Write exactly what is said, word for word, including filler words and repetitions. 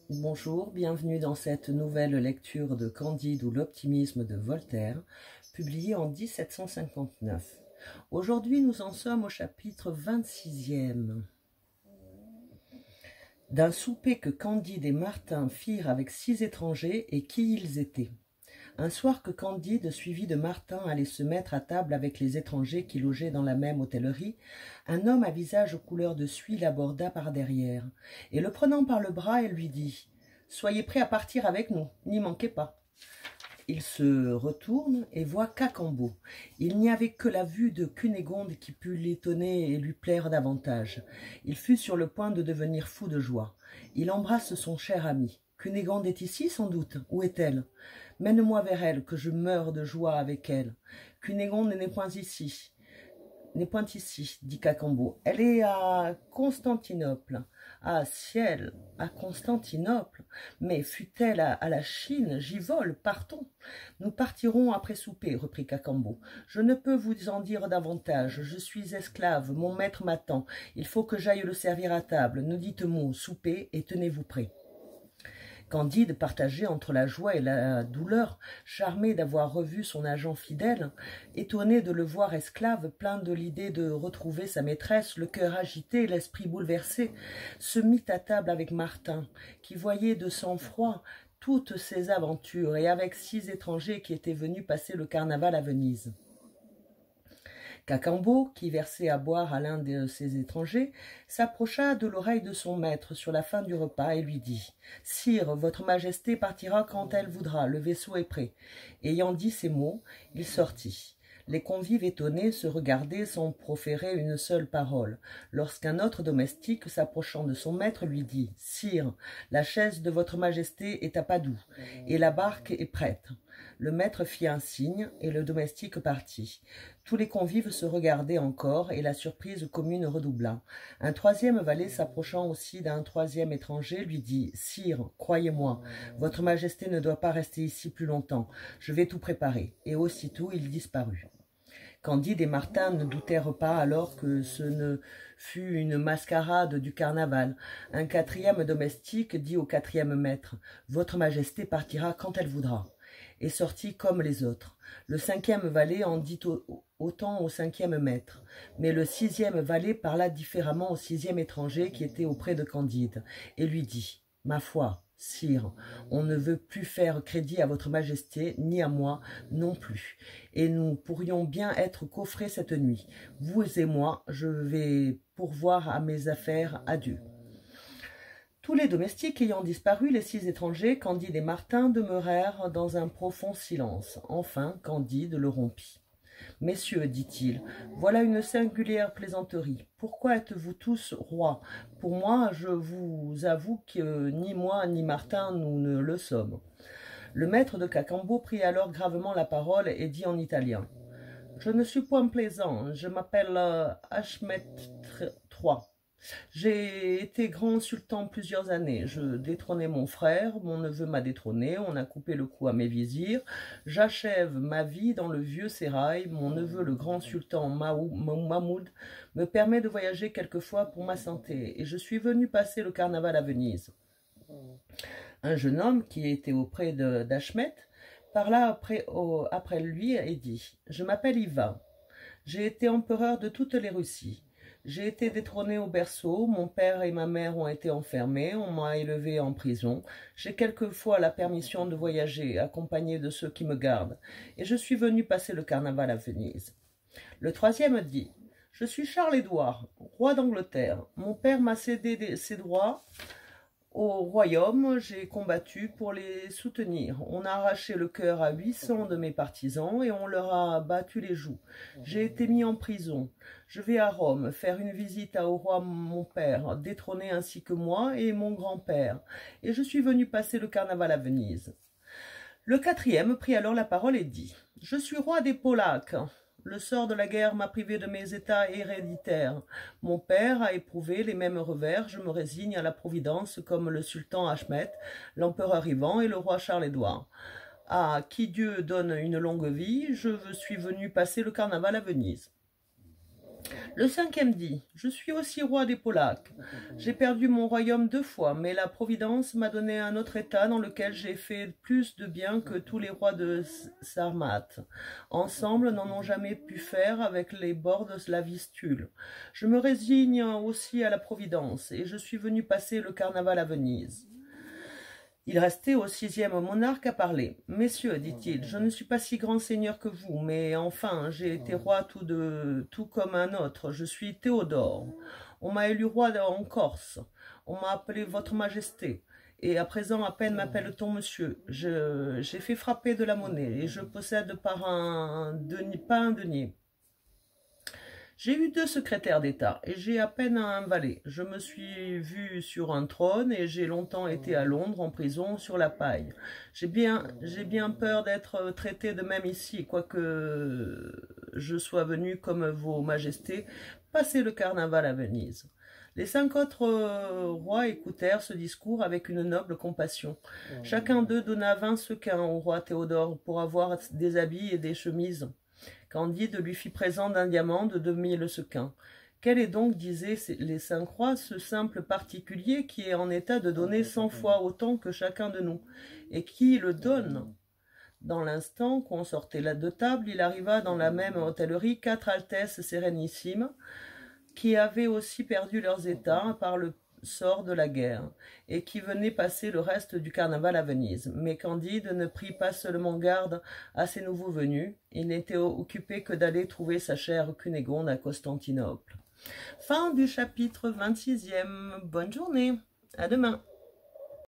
Bonjour, bienvenue dans cette nouvelle lecture de Candide ou l'optimisme de Voltaire, publiée en mille sept cent cinquante-neuf. Aujourd'hui, nous en sommes au chapitre vingt-sixième. D'un souper que Candide et Martin firent avec six étrangers et qui ils étaient. Un soir que Candide, suivi de Martin, allait se mettre à table avec les étrangers qui logeaient dans la même hôtellerie, un homme à visage couleur de suie l'aborda par derrière, et le prenant par le bras, elle lui dit « Soyez prêts à partir avec nous, n'y manquez pas ». Il se retourne et voit Cacambo. Il n'y avait que la vue de Cunégonde qui put l'étonner et lui plaire davantage. Il fut sur le point de devenir fou de joie. Il embrasse son cher ami. « Cunégonde est ici, sans doute. Où est-elle ? Mène-moi vers elle, que je meure de joie avec elle. Cunégonde n'est point ici. N'est point ici, dit Cacambo. Elle est à Constantinople. Ah, ciel, à Constantinople. Mais fût-elle à, à la Chine, j'y vole, partons. Nous partirons après souper, reprit Cacambo. Je ne peux vous en dire davantage. Je suis esclave, mon maître m'attend. Il faut que j'aille le servir à table. Ne dites mot, soupez et tenez-vous prêts. Candide, partagé entre la joie et la douleur, charmé d'avoir revu son agent fidèle, étonné de le voir esclave, plein de l'idée de retrouver sa maîtresse, le cœur agité, l'esprit bouleversé, se mit à table avec Martin, qui voyait de sang-froid toutes ses aventures, et avec six étrangers qui étaient venus passer le carnaval à Venise. Cacambo, qui versait à boire à l'un de ses étrangers, s'approcha de l'oreille de son maître sur la fin du repas et lui dit « Sire, votre majesté partira quand elle voudra, le vaisseau est prêt. » Ayant dit ces mots, il sortit. Les convives étonnés se regardaient sans proférer une seule parole, lorsqu'un autre domestique, s'approchant de son maître, lui dit « Sire, la chaise de votre majesté est à Padoue, et la barque est prête. » Le maître fit un signe, et le domestique partit. Tous les convives se regardaient encore, et la surprise commune redoubla. Un troisième valet, s'approchant aussi d'un troisième étranger, lui dit « Sire, croyez-moi, votre majesté ne doit pas rester ici plus longtemps. Je vais tout préparer. » Et aussitôt il disparut. Candide et Martin ne doutèrent pas alors que ce ne fut une mascarade du carnaval. Un quatrième domestique dit au quatrième maître « Votre majesté partira quand elle voudra » et sortit comme les autres. Le cinquième valet en dit autant au cinquième maître, mais le sixième valet parla différemment au sixième étranger qui était auprès de Candide, et lui dit « Ma foi, sire, on ne veut plus faire crédit à votre majesté, ni à moi non plus, et nous pourrions bien être coffrés cette nuit. Vous et moi, je vais pourvoir à mes affaires, adieu. » Tous les domestiques ayant disparu, les six étrangers, Candide et Martin, demeurèrent dans un profond silence. Enfin, Candide le rompit. « Messieurs, dit-il, voilà une singulière plaisanterie. Pourquoi êtes-vous tous rois? Pour moi, je vous avoue que ni moi ni Martin nous ne le sommes. » Le maître de Cacambo prit alors gravement la parole et dit en italien « Je ne suis point plaisant, je m'appelle euh, Achmet trois. J'ai été grand sultan plusieurs années. Je détrônais mon frère, mon neveu m'a détrôné, on a coupé le cou à mes vizirs. J'achève ma vie dans le vieux sérail. Mon neveu, le grand sultan Mahmoud, me permet de voyager quelquefois pour ma santé, et je suis venu passer le carnaval à Venise. » Un jeune homme qui était auprès d'Achmet parla après, au, après lui et dit « Je m'appelle Ivan. J'ai été empereur de toutes les Russies. J'ai été détrôné au berceau, mon père et ma mère ont été enfermés, on m'a élevé en prison. J'ai quelquefois la permission de voyager, accompagné de ceux qui me gardent, et je suis venu passer le carnaval à Venise. » Le troisième dit « Je suis Charles-Édouard, roi d'Angleterre. Mon père m'a cédé ses droits au royaume, j'ai combattu pour les soutenir. On a arraché le cœur à huit cents de mes partisans et on leur a battu les joues. J'ai été mis en prison. Je vais à Rome faire une visite au roi mon père, détrôné ainsi que moi et mon grand-père, et je suis venu passer le carnaval à Venise. » Le quatrième prit alors la parole et dit « Je suis roi des Polaques. Le sort de la guerre m'a privé de mes états héréditaires. Mon père a éprouvé les mêmes revers. Je me résigne à la providence comme le sultan Achmet, l'empereur Ivan et le roi Charles-Édouard. À qui Dieu donne une longue vie, je suis venu passer le carnaval à Venise. » Le cinquième dit, « Je suis aussi roi des Polaques. J'ai perdu mon royaume deux fois, mais la Providence m'a donné un autre état dans lequel j'ai fait plus de bien que tous les rois de Sarmath. Ensemble, n'en ont jamais pu faire avec les bords de la Vistule. Je me résigne aussi à la Providence, et je suis venu passer le carnaval à Venise. » Il restait au sixième monarque à parler. « Messieurs, dit-il, je ne suis pas si grand seigneur que vous, mais enfin, j'ai été roi tout, de, tout comme un autre. Je suis Théodore. On m'a élu roi en Corse. On m'a appelé votre majesté. Et à présent, à peine m'appelle-t-on monsieur. J'ai fait frapper de la monnaie et je possède par un denier, pas un denier. J'ai eu deux secrétaires d'État et j'ai à peine un valet. Je me suis vu sur un trône et j'ai longtemps été à Londres en prison sur la paille. J'ai bien, j'ai bien peur d'être traité de même ici, quoique je sois venu comme vos majestés passer le carnaval à Venise. » Les cinq autres rois écoutèrent ce discours avec une noble compassion. Chacun d'eux donna vingt sequins au roi Théodore pour avoir des habits et des chemises. Candide lui fit présent d'un diamant de deux mille sequins. Quel est donc, disaient les cinq rois, ce simple particulier qui est en état de donner cent fois autant que chacun de nous, et qui le donne? Dans l'instant qu'on sortait là de table, il arriva dans la même hôtellerie quatre altesses sérénissimes, qui avaient aussi perdu leurs états par le sort de la guerre, et qui venaient passer le reste du carnaval à Venise. Mais Candide ne prit pas seulement garde à ces nouveaux venus, il n'était occupé que d'aller trouver sa chère Cunégonde à Constantinople. Fin du chapitre vingt-sixième. Bonne journée, à demain.